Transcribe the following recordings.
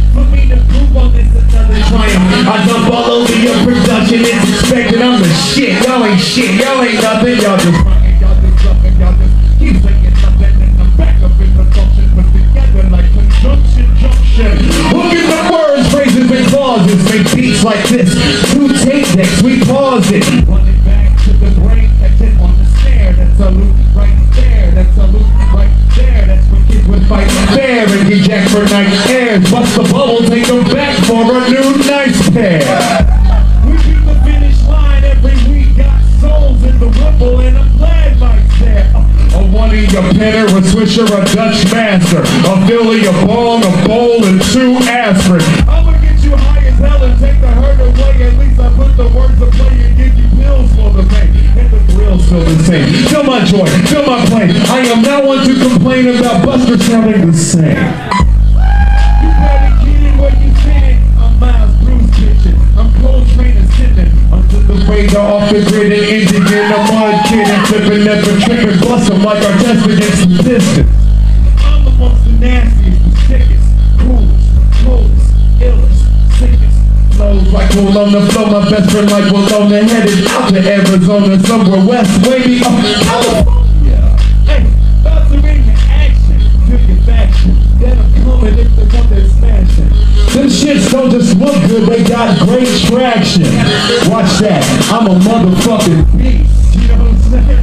For me to prove on this another triumph. I dump all over your production, it's expected I'm the shit. Y'all ain't shit, y'all ain't nothing, y'all just fucking, y'all just jumping, y'all just keep saying something and I'm back up in the function, put together like conjunction, junction. Look at the words, phrases, and clauses, make beats like this. 2 tape decks, we pause it. Running back to the brain, catch it on the snare. That's a loop right there, that's a loop right there. That's when kids would fight fair and get jacked for night airs. Bust the bubble, take them back for a new nice pair. We keep the finish line every week, got souls in the rumble, and I'm glad Mike's there. A one in your penner, a swisher, a Dutch master, a Philly, a bong, a bowl, and 2 aspirin. I'ma get you high as hell and take the hurt away. At least I put the words to play and give you pills for the pain. And the thrill's still the same. Feel my joy, feel my pain. I am not one to complain about Buster sounding the same. You better get it where you fit it. I'm Miles Bruce pitching. I'm Coltrane ascending. Under the radar, off the grid and ending in a mud kid and flipping, never tripping, busting like our test against some distance. I'm amongst the nastiest, the sickest, coolest, illest, sickest. Flows like we'll on the flow, my best friend like we'll on the headed out to Arizona, somewhere west, wavy up California. Hey, about to bring the action, feel your faction. Then I'm coming if they want that smashing. Them shits don't just look good, they got great traction. Watch that, I'm a motherfucking beast, you know what I'm saying?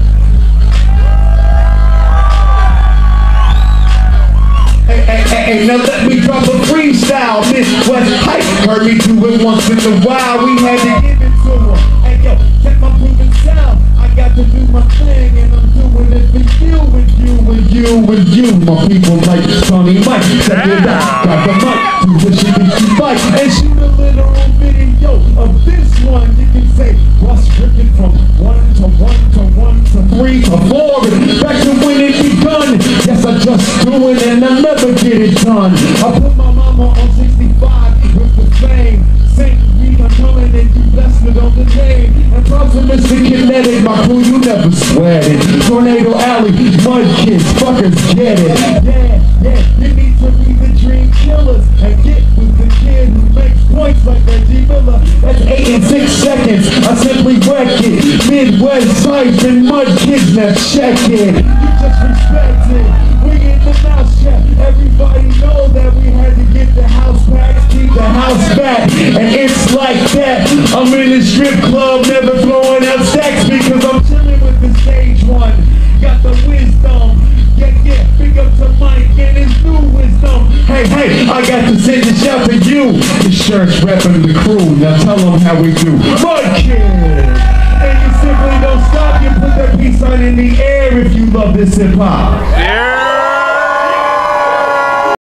Hey, now let me drop a freestyle. Midwest hype, heard me do it once in a while. We had to give it to them. Hey yo, check my proven sound. I got to do my thing and I'm doing it for you and you and you and you. My people like Tony Mike, check it out. Got the mic to wish it if you fight and shoot a literal video of this one. You can say what's ripping from 1 to 1 to 1 to 3 to 4 and back to when it begun. Yes, I just do it and I'll never get it done. I put my mama on 65 with the fame. Saint Reed, I'm coming and you blessed it on the name. And props to Mr. Kinetic, my crew, you never sweat it. Tornado Alley, mud kids, fuckers get it. Yeah, you need to be the dream killers and get with the kid who makes points like Reggie Miller. That's 8 and 6 seconds, I simply wreck it. Midwest hype and mud kids, now check it. You just respect it. We in the mouse chat. Everybody know that we had to get the house back, keep the house back, and it's like that. I'm in the strip club, never throwing out stacks because I'm chilling with the stage one. Got the wisdom, yeah, big up to Mike and his new wisdom. Hey, I got to send a shout to you. The shirt's repping the crew. Now tell them how we do. Mud Kid. And you simply don't stop. You put that peace sign in the air if you love this hip hop. Yeah.